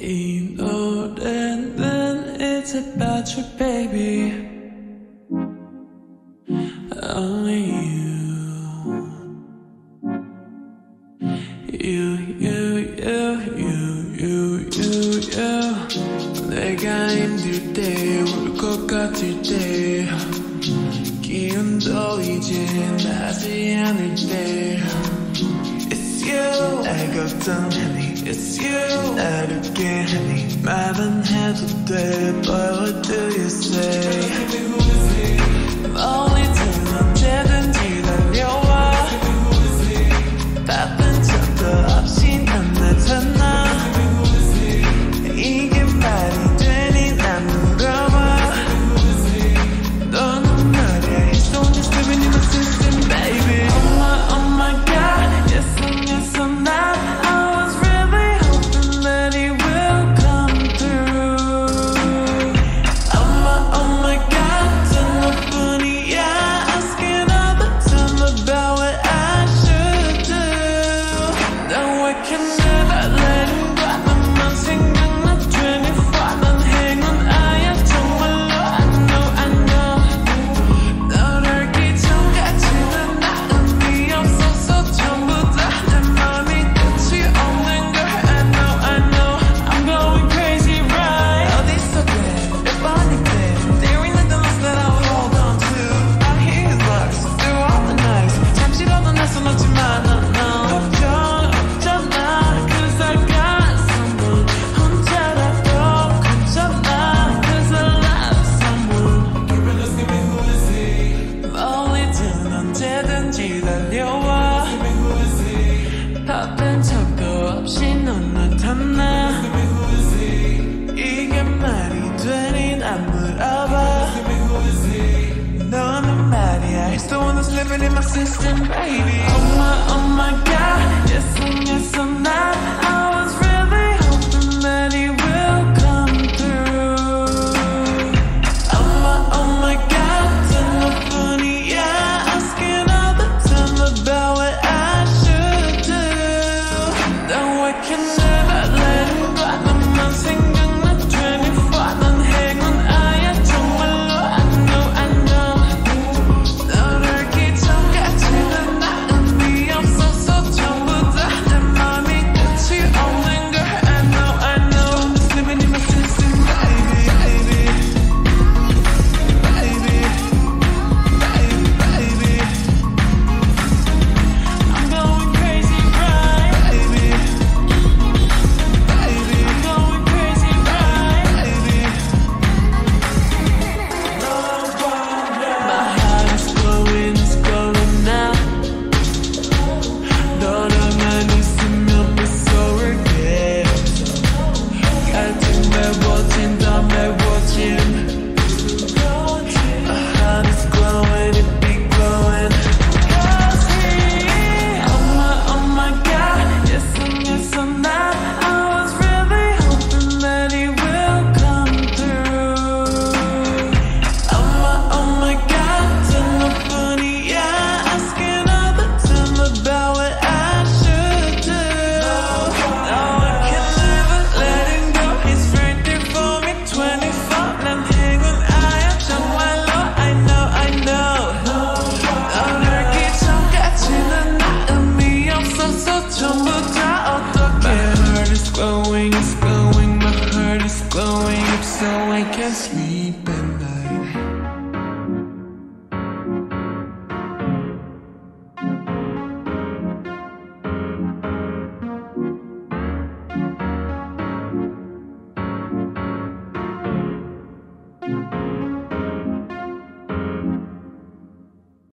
이 노래는 it's about you, baby. Only you. 내가 힘들 때, 울 것 같을 때, 기운도 이제 나지 않을 때, It's you. 날 걱정하니, It's you. 날 웃게 하니, 말은 해도 돼, but what do you say? 멀리 든 언제든지 달려와. 바쁜 척도 없이 난 나타나. 이게 말이 되니 난 물어봐. 너는 말이야, it's so just living in my system, baby. Oh my God, yes I'm not. I was really hoping that it will come through. Oh my God, 전 너뿐이야. Asking all the time about what I should do. Now I can never let him go. 너만 생각나 24. 난 행운아야 정말로. I know. 널 알기 전까지는 나음이 없었어. 전부 다 내 맘이 끝이 없는 걸. I know. I'm going crazy, right? 어디서 그래? 몇 번인데? There ain't nothing else that I would hold on to. I hear his words through all the nights. 잠시라도 날 써놓지만 걱정 없잖아. Cause I got someone. 혼자라도 괜찮아. Cause I love someone. 멀리든 언제든지 달려와. 바쁜 척도 없이 넌 나타나. 이게 말이 되니 난 물어봐. 너는 말이야, it's the one that's living in my system, baby. Oh my God, yes I'm not. I was really hoping that it will come through. Oh my God, 전 너뿐이야. Asking all the time about what I should do. Now I can never let him go. 너만 생각나 24. 난 행운아야 정말로. I know. 널 알기 전까지는 나음이 없었어. 전부 다 내 맘이 끝이 없는 걸. I know. Just living in my system, baby. I'm going crazy, right? I'm going crazy, right? My heart is glowing now. 너랑만 있으면 미소를겠어. 갈등 매워진 더 매워진. My heart is glowing, it be glowing. Oh my God, yes I'm not. I was really hoping that it will come through. Oh my God, 전 너뿐이야. Asking all the time about what I should do. No, I can never let him go. He's right there for me 24. 난 행운아야 정말로. I know. 널 알기 전까지는 나음이 없었어. 전부 다 어떡해. My heart is glowing, my heart is glowing up so I can't sleep at